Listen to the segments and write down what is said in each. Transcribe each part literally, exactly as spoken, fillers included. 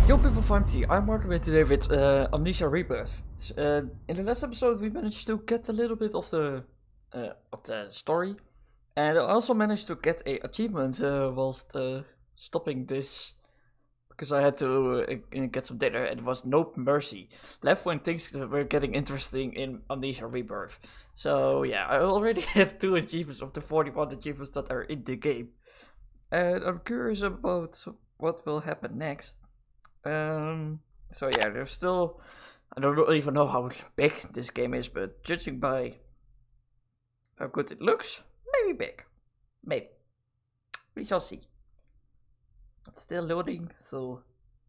Yo people, I'm T. I'm working with today with uh, Amnesia Rebirth. Uh, in the last episode we managed to get a little bit of the uh, of the story, and I also managed to get a achievement uh, whilst uh, stopping this, because I had to uh, get some data, and it was No Mercy. Left when things were getting interesting in Amnesia Rebirth. So yeah, I already have two achievements of the forty-one achievements that are in the game. And I'm curious about what will happen next. Um, so yeah, there's still, I don't even know how big this game is, but judging by how good it looks, maybe big. Maybe. We shall see. It's still loading, so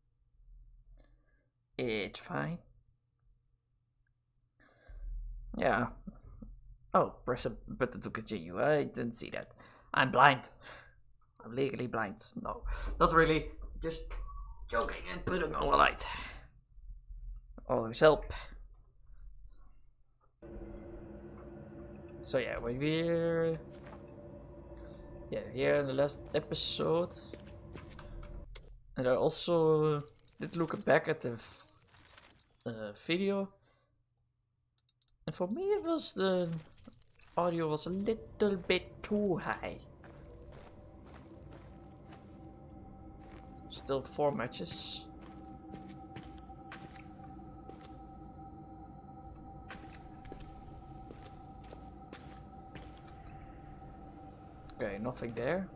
it's fine. Yeah. Oh, press a button to continue. I didn't see that. I'm blind. I'm legally blind. No, not really. Just joking and putting on a light. Always help. So yeah, we're yeah here in the last episode, and I also did look back at the uh, video, and for me it was the audio was a little bit too high. Still four matches. Okay, nothing there.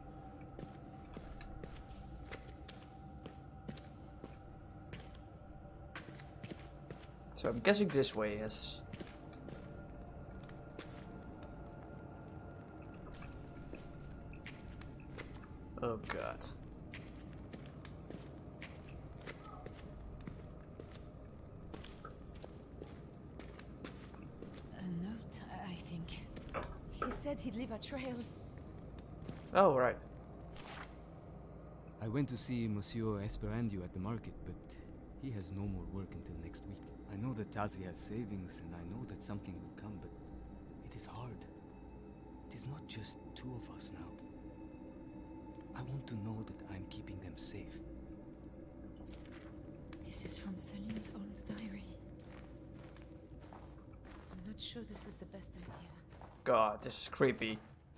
So I'm guessing this way is. Oh god. He said he'd leave a trail. Oh, right. I went to see Monsieur Esperandio at the market, but he has no more work until next week. I know that Tazi has savings, and I know that something will come, but it is hard. It is not just two of us now. I want to know that I'm keeping them safe. This is from Salim's old diary. I'm not sure this is the best idea. God, this is creepy.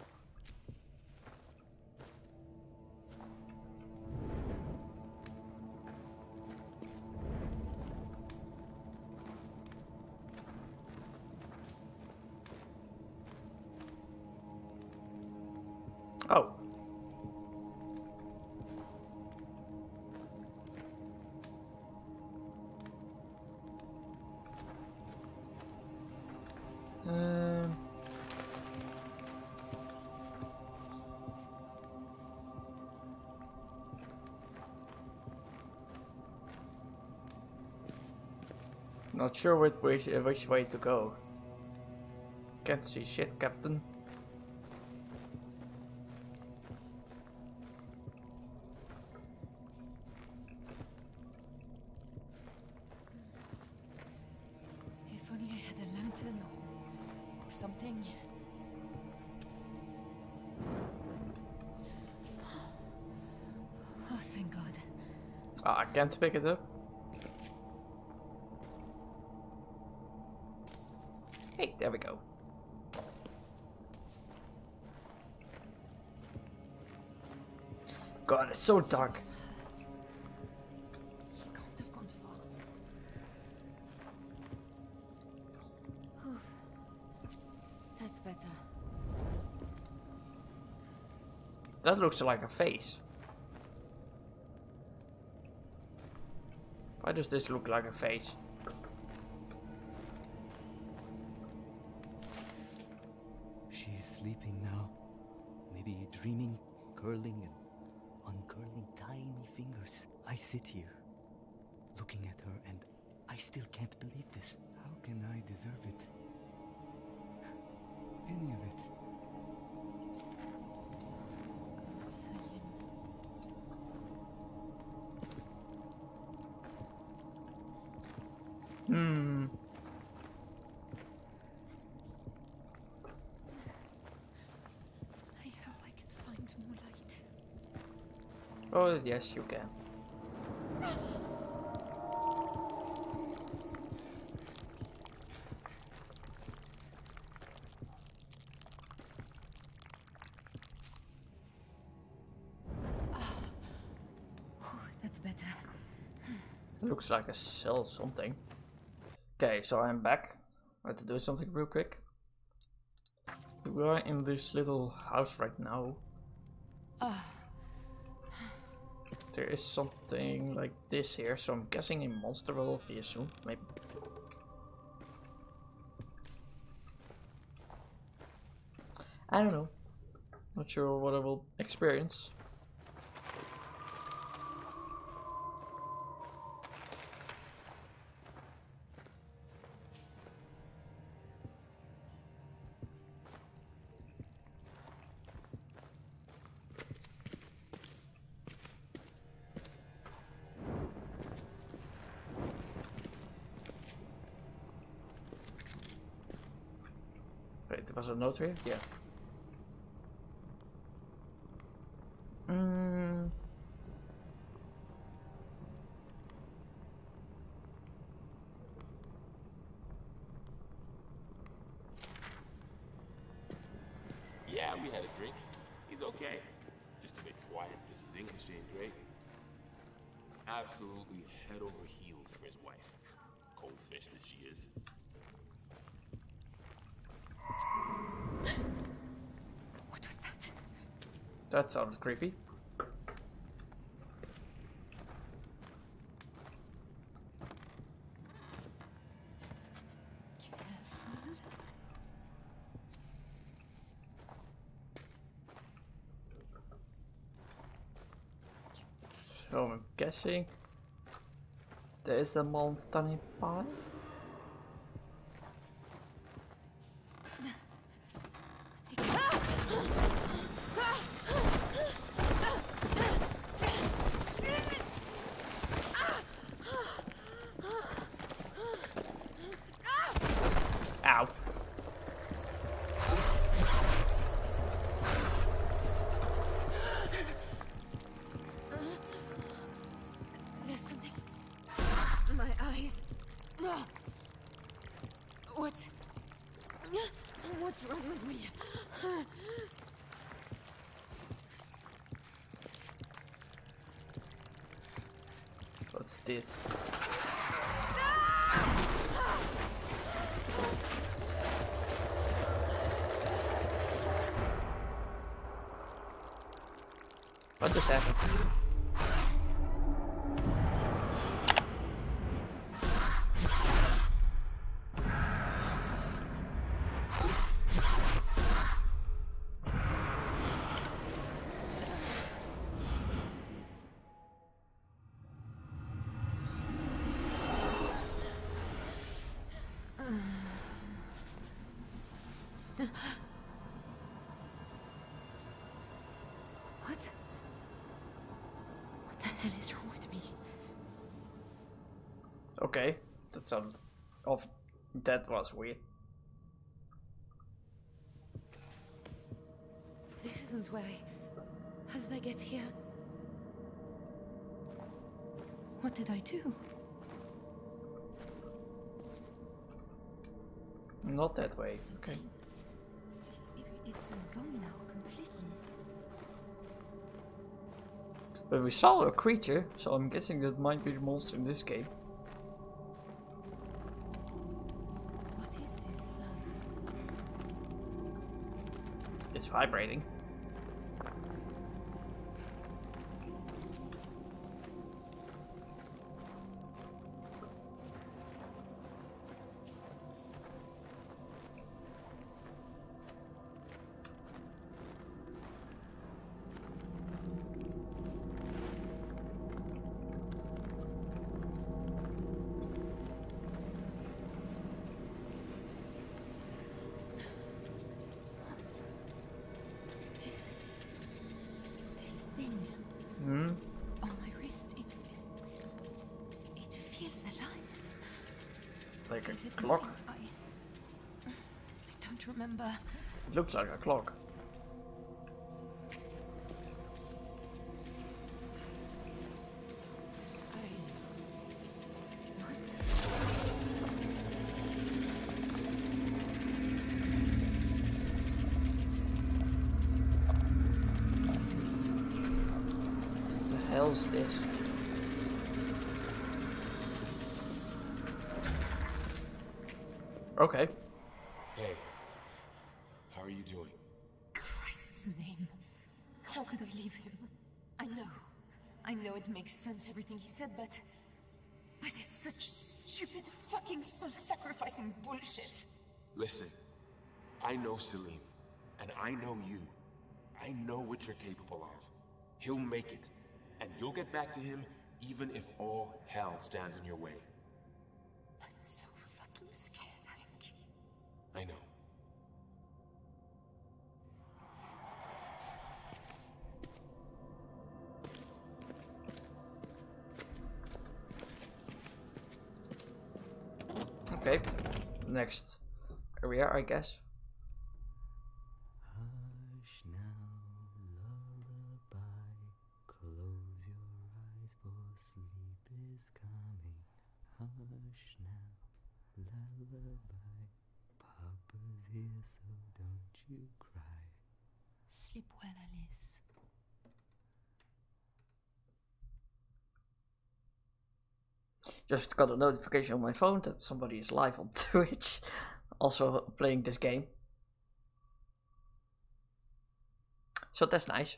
Oh. Um. Not sure which which, uh, which way to go. Can't see shit, Captain. If only I had a lantern or something. Oh, thank God. Ah, I can't pick it up. Hey, there we go. God, it's so dark. He can't have gone far. Whew. That's better. That looks like a face. Why does this look like a face? She's sleeping now. Maybe dreaming, curling and uncurling tiny fingers. I sit here, looking at her, and I still can't believe this. How can I deserve it? Any of it? God, Salim. Hmm. I hope I can find more light. Oh, yes, you can. Looks like a cell something. Okay, so I'm back. I have to do something real quick. We are in this little house right now. There is something like this here, so I'm guessing a monster will appear soon, maybe. I don't know. Not sure what I will experience. Wait, there was a note here? Yeah. Mm. Yeah, we had a drink. He's okay. Just a bit quiet because his English ain't great. Absolutely head over heels for his wife. Cold fish that she is. What was that? That sounds creepy. So I'm guessing there is a monster nearby. Ow. There's something. My eyes. No. What's. What's wrong with me? What's this? What just happened? What? What the hell is wrong with me? Okay, that sounded off. That was weird. This isn't where I... How did I get here? What did I do? Not that way. Okay. It's gone now, completely. But we saw a creature, so I'm guessing that might be the monster in this game. What is this stuff? It's vibrating. This... This thing... Hmm? On my wrist, it... It feels alive. Like Is a it clock. moving? I... I don't remember. It looks like a clock. I... What? What the hell is this? Okay. Hey, how are you doing? Christ's name. How could I leave him? I know. I know it makes sense, everything he said, but... But it's such stupid fucking self-sacrificing bullshit. Listen, I know Selim, and I know you. I know what you're capable of. He'll make it, and you'll get back to him even if all hell stands in your way. I'm so fucking scared, Hank. I know. Okay, next area, I guess. Hush now, lullaby. Close your eyes, for sleep is coming. Hush now, lullaby. Papa's here, so don't you cry. Sleep well, Alice. Just got a notification on my phone that somebody is live on Twitch, also playing this game. So that's nice.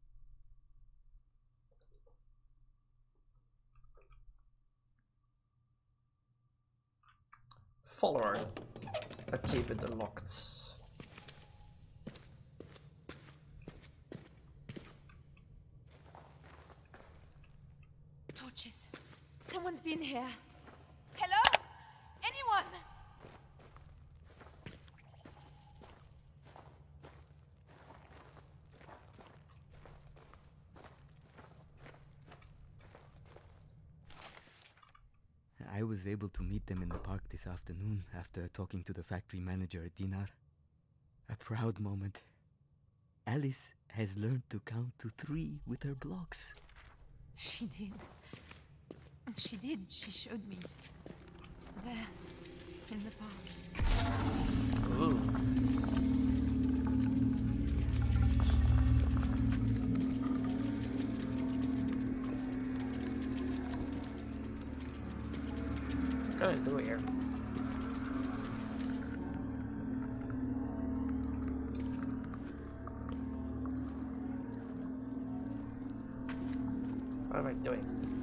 Follower achievement unlocked. Torches. Someone's been here. Hello? Anyone? I was able to meet them in the park this afternoon after talking to the factory manager, Dinar. A proud moment. Alice has learned to count to three with her blocks. She did. She did. She showed me. There. In the park. Ooh. These places. This is so strange. What can I do here? What am I doing?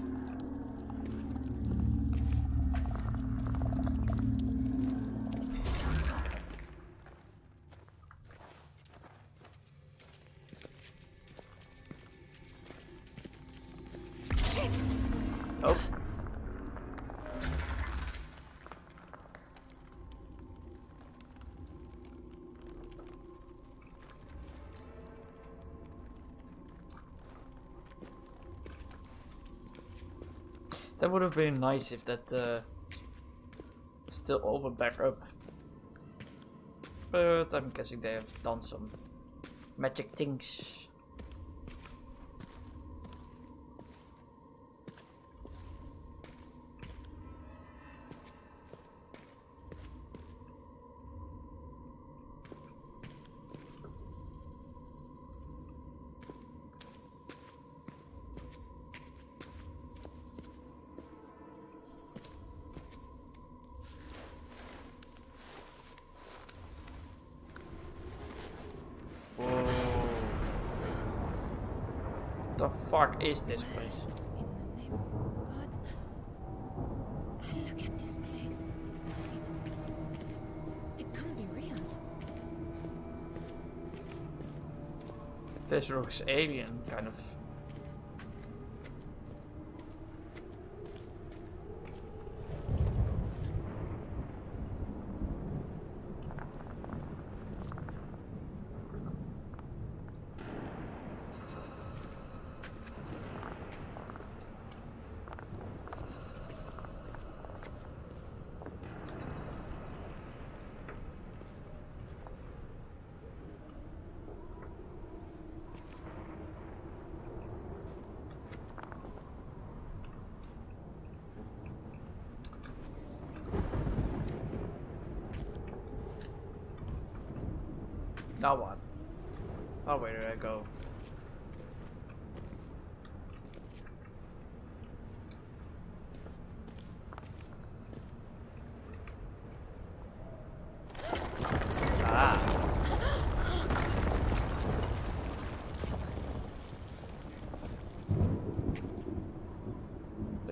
Shit! Oh. That would have been nice if that uh, still opened back up. But I'm guessing they have done some magic things. Whoa. The fuck is this place? In the name of God. Look at this place. It, it can't be real. This looks alien, kind of. Now what? Oh, where did I go?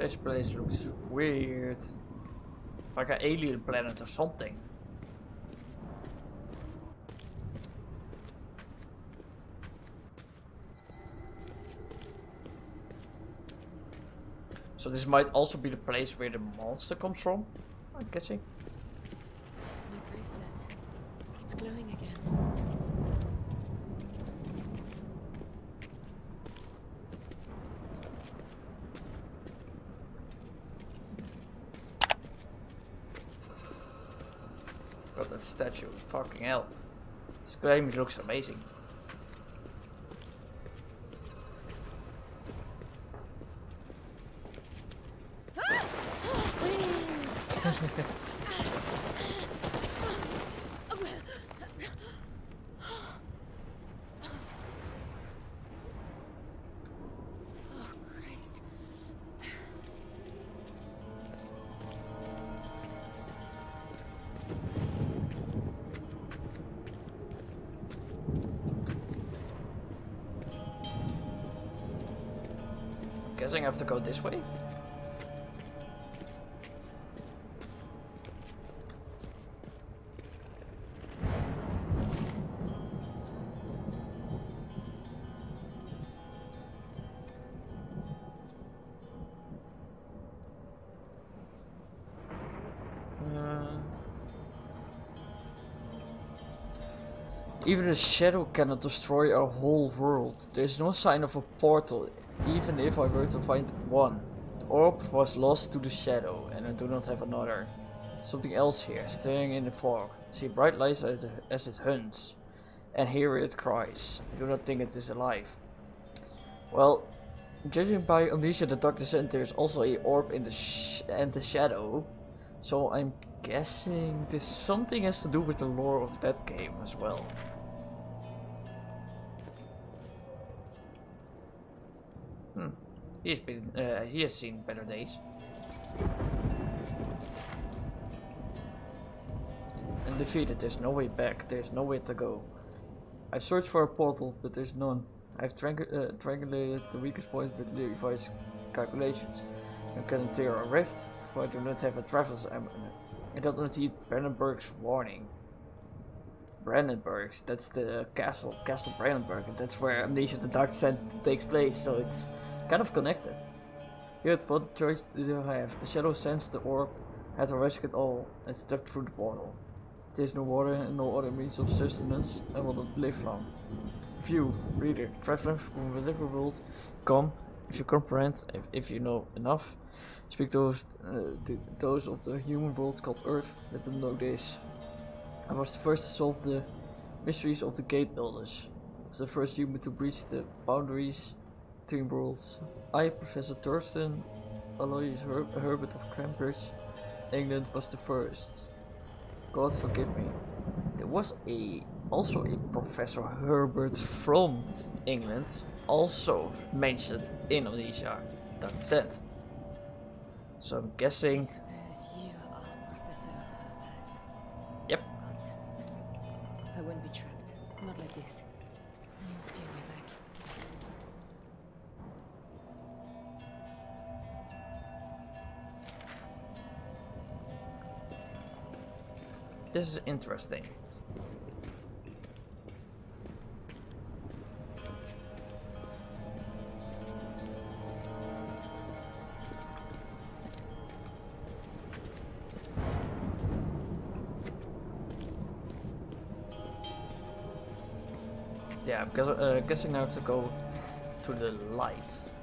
This place looks weird. Like an alien planet or something. So this might also be the place where the monster comes from, I'm guessing. My bracelet. It's glowing again. Got that statue, fucking hell. This game looks amazing. Oh, Christ. Guessing I have to go this way. Even a shadow cannot destroy our whole world. There is no sign of a portal, even if I were to find one. The orb was lost to the shadow, and I do not have another. Something else here, staring in the fog. See bright lights as it hunts, and hear it cries. I do not think it is alive. Well, judging by Amnesia the Dark Descent, there is also a orb in the sh and the shadow. So I'm guessing this something has to do with the lore of that game as well. Hmm. He's been, uh, he has seen better days. And defeated, there's no way back, there's no way to go. I've searched for a portal, but there's none. I've triang uh, triangulated the weakest point with Levi's calculations. I can tear a rift, for I do not have a traveler's ammo. I don't need Brandenburg's warning. Brandenburg's, that's the castle, Castle Brandenburg, and that's where Amnesia the Dark Descent takes place, so it's kind of connected. Yet what choice did I have? The shadow sensed the orb, had to risk it all, and stepped through the portal. There is no water and no other means of sustenance, I will not live long. If you, reader, traveler from whatever world, come, if you comprehend, if, if you know enough, speak those, uh, the, those of the human world called Earth, let them know this. I was the first to solve the mysteries of the gate builders. I was the first human to breach the boundaries between worlds. I, Professor Thurston Aloysius Her Herbert of Cambridge, England, was the first. God forgive me. There was a also a Professor Herbert from England, also mentioned in Amnesia Dark Descent. So I'm guessing. I suppose you are Professor Herbert. Yep. I won't be trapped. Not like this. There must be a way back. This is interesting. Yeah, I'm guess uh, guessing I have to go to the light.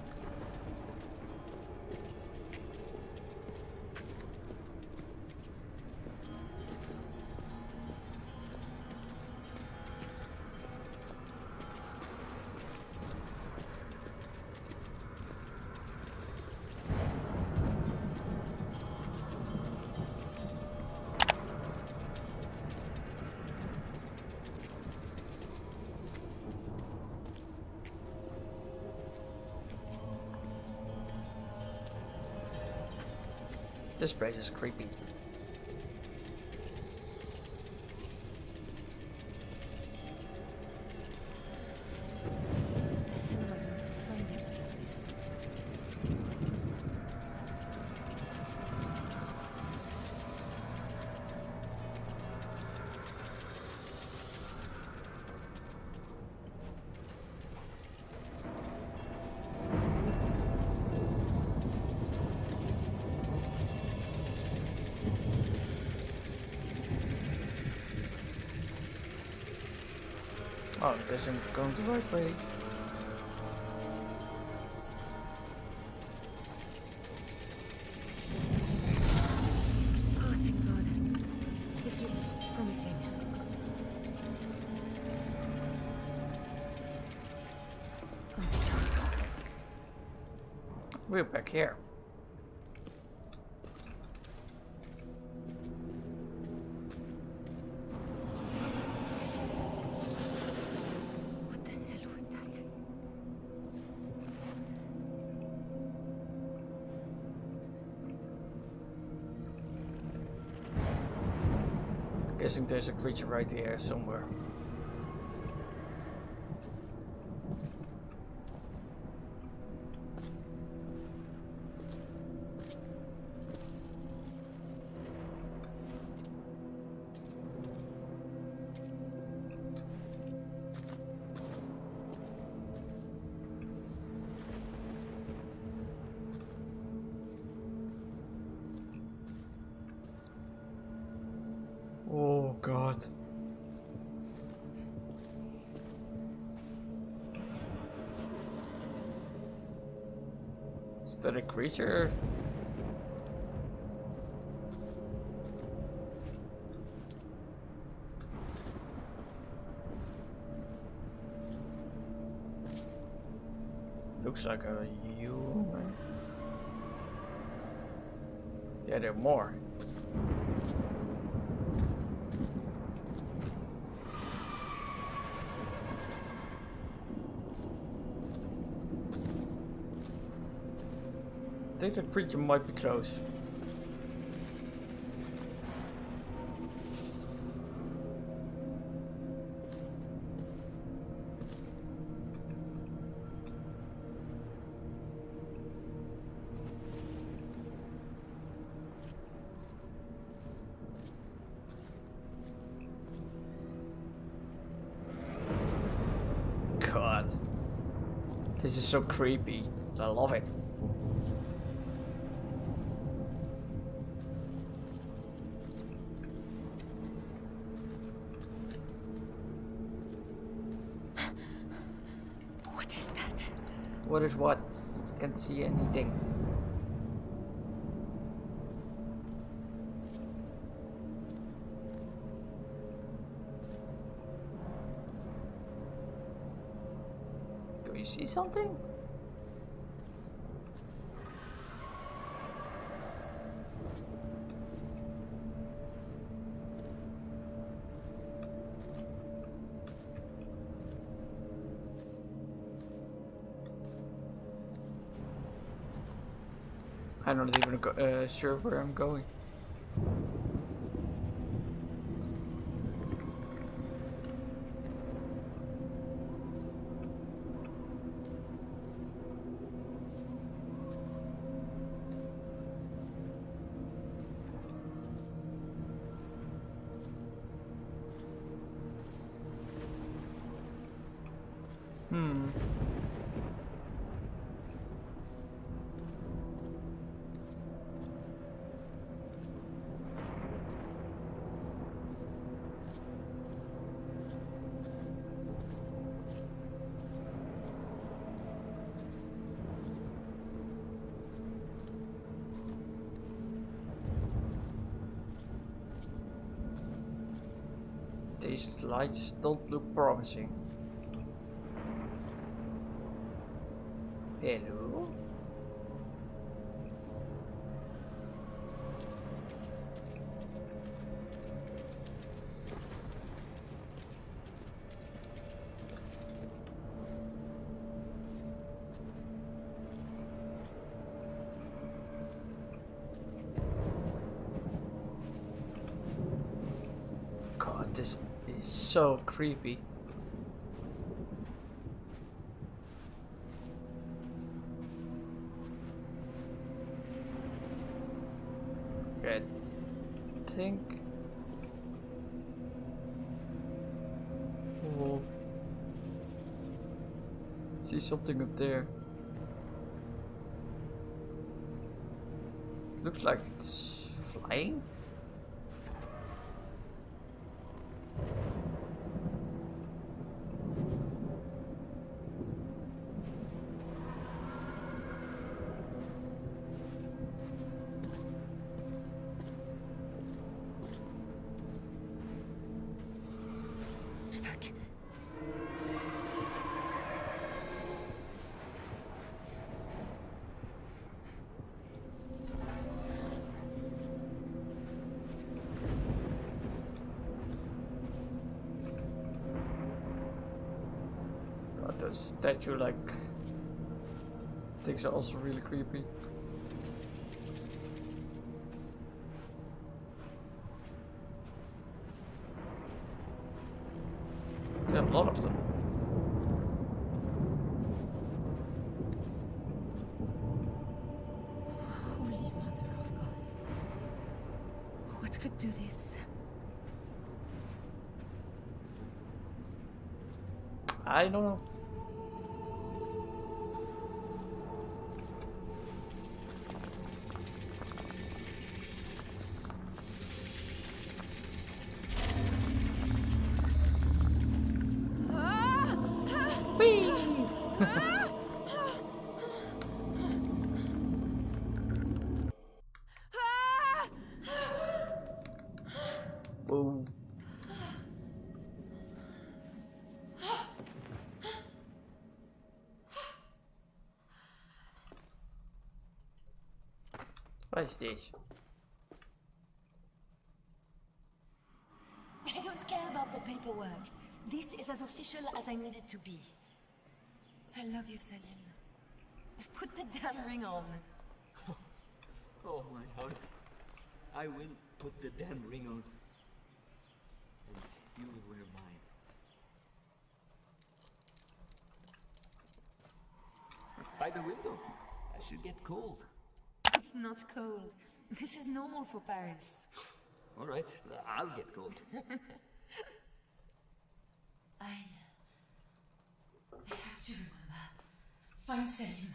This place is creepy. Oh, I guess I'm going the right way. Oh, thank God. This looks promising. We're back here. What the hell was that? Guessing there's a creature right here somewhere. Oh God. Is that a creature? Looks like a human. Yeah, there are more. I think that creature might be close. God. This is so creepy. I love it. What is that? What is what? Can't see anything. Do you see something? I'm not even go uh, sure where I'm going. Hmm. These lights don't look promising. Hello? God, this is so creepy. I think. Oh. See something up there. Looks like it's flying. fuck? God, the statue like things are also really creepy. Yeah, a lot of them. Holy Mother of God. What could do this? I don't know. Whoa. What is this? I don't care about the paperwork. This is as official as I need it to be. I love you, Salim. Put the damn ring on. Oh, my heart. I will put the damn ring on. And you will wear mine. By the window. I should get cold. It's not cold. This is normal for Paris. All right, I'll get cold. I... I have to remember. Find Salim.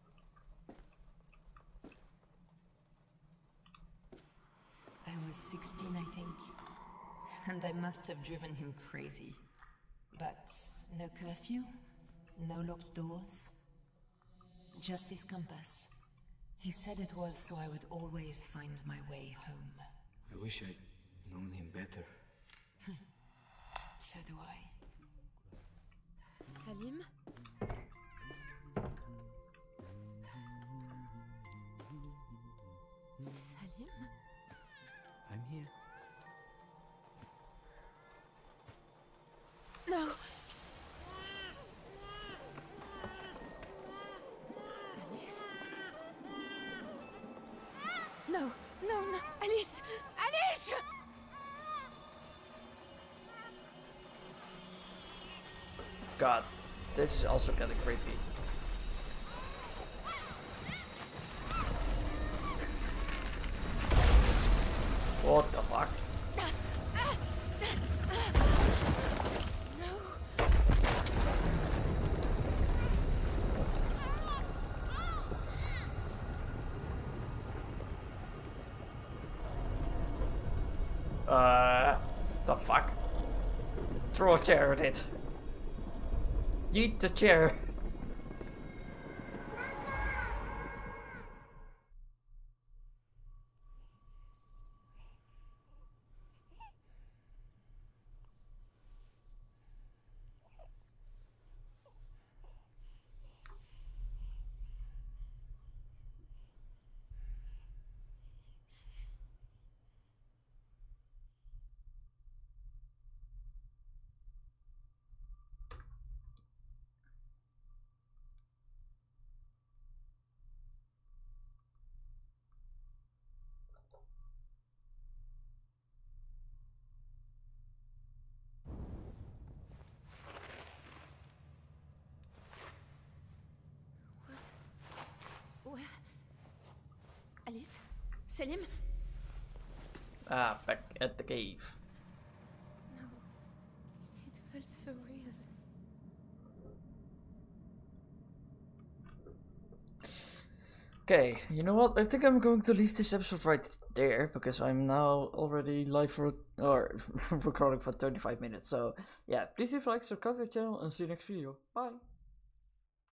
I was sixteen, I think. And I must have driven him crazy. But no curfew, no locked doors. Just this compass. He said it was so I would always find my way home. I wish I'd known him better. So do I. Salim? Salim? I'm here. No! Alice? No, no, no, Alice! Alice! God, this is also kind of creepy. What the fuck? Uh, the fuck? Throw a chair at it. Yeet the chair. Alice? Salim? Ah, back at the cave. No. It felt so real. Okay, you know what? I think I'm going to leave this episode right there because I'm now already live for or recording for thirty-five minutes. So yeah, please leave a like, subscribe to the channel, and see you next video. Bye.